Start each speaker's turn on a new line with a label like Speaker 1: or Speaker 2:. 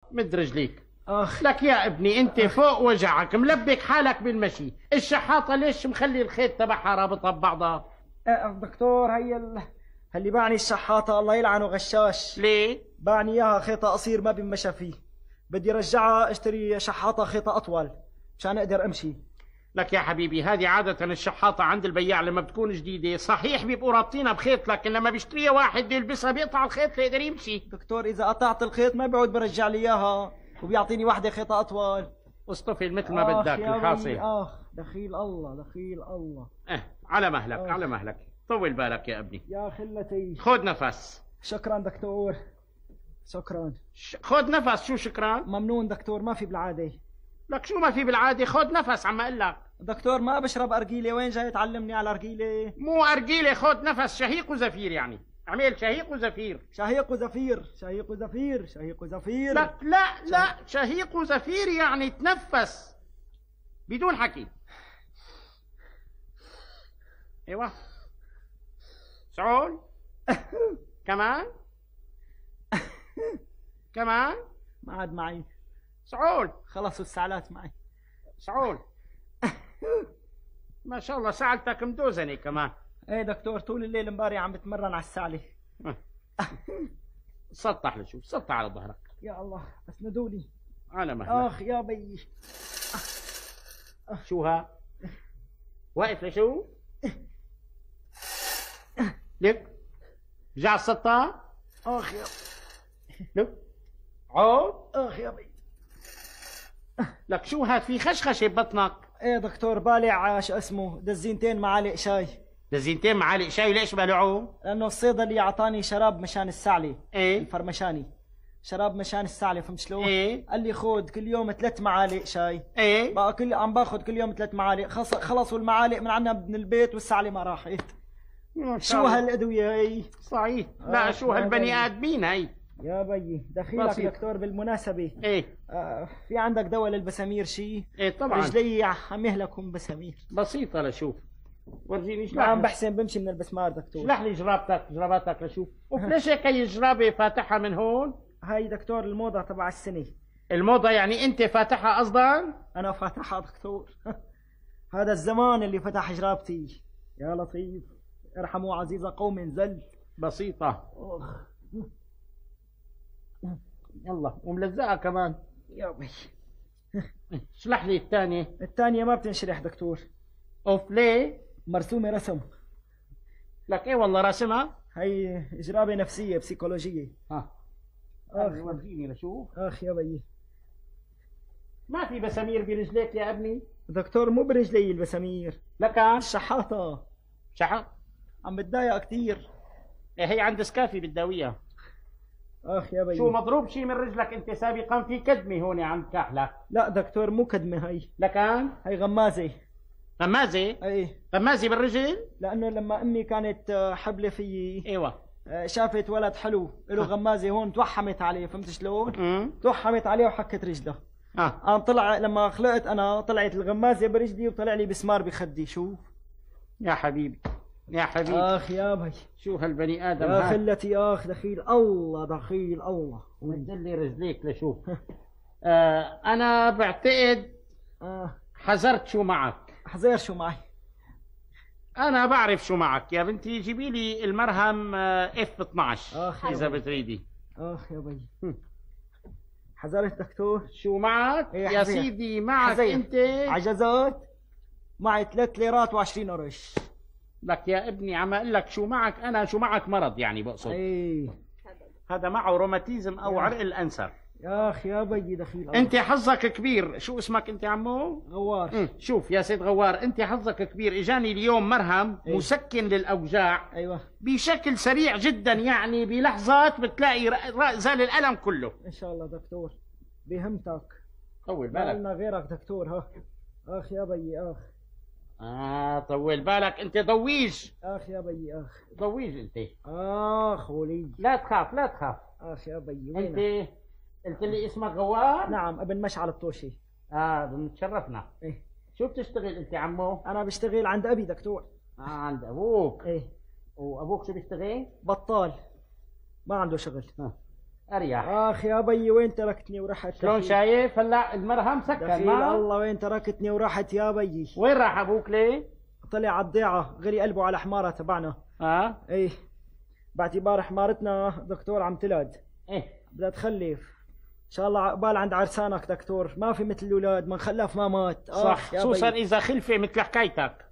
Speaker 1: مد رجليك. لك يا ابني انت فوق وجعك ملبك حالك بالمشي، الشحاطة ليش مخلي الخيط تبعها رابطها ببعضها؟
Speaker 2: دكتور هي اللي باعني الشحاطة الله يلعنه غشاش.
Speaker 1: ليه؟
Speaker 2: باعني اياها خيطة قصير ما بنمشى فيه، بدي رجعها اشتري شحاطة خيطة اطول مشان اقدر امشي.
Speaker 1: لك يا حبيبي هذه عادة الشحاطة عند البياع لما بتكون جديدة صحيح بيبقوا رابطينها بخيط، لكن لما بيشتريها واحد بده يلبسها بيقطع الخيط ليقدر يمشي.
Speaker 2: دكتور إذا قطعت الخيط ما بيعود برجع لي إياها وبيعطيني واحدة خيطة أطول.
Speaker 1: اصطفل مثل ما بدك الحاصل.
Speaker 2: دخيل الله دخيل الله.
Speaker 1: على مهلك على مهلك، طول بالك يا ابني.
Speaker 2: يا خلتي
Speaker 1: خذ نفس.
Speaker 2: شكرا دكتور شكرا.
Speaker 1: خذ نفس. شو شكرا؟
Speaker 2: ممنون دكتور ما في بالعادة.
Speaker 1: لك شو ما في بالعادة؟ خذ نفس عم اقول لك.
Speaker 2: دكتور ما بشرب أرجيلة، وين جاي تعلمني على أرجيلة؟
Speaker 1: مو أرجيلة، خذ نفس شهيق وزفير، يعني اعمل شهيق وزفير.
Speaker 2: شهيق وزفير شهيق وزفير شهيق وزفير.
Speaker 1: لك لا شهيق وزفير يعني تنفس بدون حكي. ايوه سعول. كمان كمان.
Speaker 2: ما عاد معي
Speaker 1: سعول.
Speaker 2: خلصوا السعلات معي
Speaker 1: سعول. ما شاء الله سعلتك مدوزني كمان.
Speaker 2: ايه دكتور طول الليل امبارح عم بتمرن على السعلة.
Speaker 1: سطح لشوف، سطح على ظهرك.
Speaker 2: يا الله اسندوني
Speaker 1: على مهلك.
Speaker 2: اخ يا بي.
Speaker 1: شو ها؟ واقف لشو؟ لك رجع السطح.
Speaker 2: اخ يا
Speaker 1: لك عود.
Speaker 2: اخ يا بي.
Speaker 1: لك شو هاد في خشخشة ببطنك؟
Speaker 2: ايه دكتور بالع شو اسمه دزينتين معالق شاي.
Speaker 1: دزينتين معالق شاي ليش بلعوه؟
Speaker 2: لانه الصيدلي اعطاني شراب مشان السعلة.
Speaker 1: ايه
Speaker 2: الفرمشاني شراب مشان السعلة فهمت شلون؟
Speaker 1: ايه
Speaker 2: قال لي خذ كل يوم 3 معالق شاي.
Speaker 1: ايه
Speaker 2: بقى عم باخذ كل يوم 3 معالق، خلصوا المعالق من عنا من البيت والسعلة ما راحت. شو هالادوية هي؟
Speaker 1: صحيح. لا شو هالبني ادمين هي
Speaker 2: يا بيي. دخيلك دكتور بالمناسبة.
Speaker 1: ايه
Speaker 2: في عندك دواء للبسامير شي؟
Speaker 1: ايه طبعا.
Speaker 2: رجلي عم يهلكوا بسامير.
Speaker 1: بسيطة لشوف. ورجيني
Speaker 2: شلح. عم بحسن بمشي من البسمار دكتور.
Speaker 1: شلح لي جراباتك لشوف. وليش هيك هي الجرابة فاتحها من هون؟
Speaker 2: هاي دكتور الموضة تبع السنة.
Speaker 1: الموضة يعني انت فاتحها قصدا؟
Speaker 2: انا فاتحها دكتور. هذا الزمان اللي فتح جرابتي. يا لطيف ارحموا عزيز قوم زل.
Speaker 1: بسيطة. يلا وملزقة كمان.
Speaker 2: يا بي.
Speaker 1: شلح لي الثانية.
Speaker 2: الثانية ما بتنشرح دكتور.
Speaker 1: اوف ليه؟
Speaker 2: مرسومة رسم.
Speaker 1: لك ايه والله راسمها؟
Speaker 2: هي جرابة نفسية بسيكولوجية.
Speaker 1: ورجيني لشوف.
Speaker 2: اخ يا بيي.
Speaker 1: ما في بسامير برجليك يا ابني؟
Speaker 2: دكتور مو برجلي البسامير.
Speaker 1: لكان
Speaker 2: الشحاطة.
Speaker 1: شحط.
Speaker 2: عم بتضايق كثير.
Speaker 1: ايه هي عند سكافي بتداويها.
Speaker 2: اخ يا بيي.
Speaker 1: شو مضروب شي من رجلك انت سابقا؟ في كدمه هون عند كحلك.
Speaker 2: لا دكتور مو كدمه هي.
Speaker 1: لكان
Speaker 2: هي غمازه.
Speaker 1: غمازه؟
Speaker 2: ايه
Speaker 1: غمازه بالرجل؟
Speaker 2: لانه لما امي كانت حبلة فيي.
Speaker 1: ايوه
Speaker 2: شافت ولد حلو له غمازه هون توحمت عليه فهمت شلون؟ توحمت عليه وحكت رجله. قام طلع لما خلقت انا طلعت الغمازه برجلي وطلع لي بسمار بخدي. شوف
Speaker 1: يا حبيبي يا حبيبي.
Speaker 2: اخ يا بي.
Speaker 1: شو هالبني ادم
Speaker 2: يا خلتي اخ دخيل الله دخيل الله.
Speaker 1: مدل لي رجليك لشوف. انا بعتقد حذرت شو معك.
Speaker 2: حذر شو معي؟
Speaker 1: انا بعرف شو معك يا بنتي. جيبي لي المرهم اف 12 اذا بتريدي.
Speaker 2: اخ يا بي. حذرت دكتور.
Speaker 1: شو معك يا سيدي؟ معك
Speaker 2: حزير.
Speaker 1: انت
Speaker 2: عجزات معي 3 ليرات و20 قرش.
Speaker 1: لك يا ابني عم اقول لك شو معك. انا شو معك مرض يعني بقصد.
Speaker 2: ايه
Speaker 1: هذا معه روماتيزم او عرق الانسر.
Speaker 2: يا اخي يا بيي دخيل.
Speaker 1: انت حظك كبير. شو اسمك انت عمو؟
Speaker 2: غوار.
Speaker 1: شوف يا سيد غوار انت حظك كبير. اجاني اليوم مرهم مسكن للاوجاع.
Speaker 2: ايوه
Speaker 1: بشكل سريع جدا يعني بلحظات بتلاقي زال الالم كله.
Speaker 2: ان شاء الله دكتور بهمتك.
Speaker 1: طول بالك.
Speaker 2: ما لنا غيرك دكتور. ها اخ يا بيي اخ.
Speaker 1: طول بالك انت ضويج.
Speaker 2: اخ يا بيي اخ.
Speaker 1: ضويج انت.
Speaker 2: اخ ولي.
Speaker 1: لا تخاف لا تخاف.
Speaker 2: اخ يا بيي.
Speaker 1: انت قلت لي اسمك غوار؟
Speaker 2: نعم ابن مشعل الطوشي.
Speaker 1: بنتشرفنا.
Speaker 2: ايه
Speaker 1: شو بتشتغل انت عمو؟
Speaker 2: انا بشتغل عند ابي دكتور.
Speaker 1: عند ابوك.
Speaker 2: ايه.
Speaker 1: وابوك شو بيشتغل؟
Speaker 2: بطال ما عنده شغل.
Speaker 1: اريح.
Speaker 2: اخ يا بيي وين تركتني ورحت؟
Speaker 1: شلون شايف هلا المرهم سكن
Speaker 2: دخيل الله وين تركتني ورحت يا بيي؟
Speaker 1: وين راح ابوك ليه؟
Speaker 2: طلع على الضيعة، غلي قلبه على حمارة تبعنا. ايه باعتبار حمارتنا دكتور عم تلد.
Speaker 1: ايه
Speaker 2: بدها تخلف ان شاء الله، عقبال عند عرسانك دكتور، ما في مثل الاولاد، من خلف ما مات.
Speaker 1: صح، خصوصا اذا خلفه مثل حكايتك.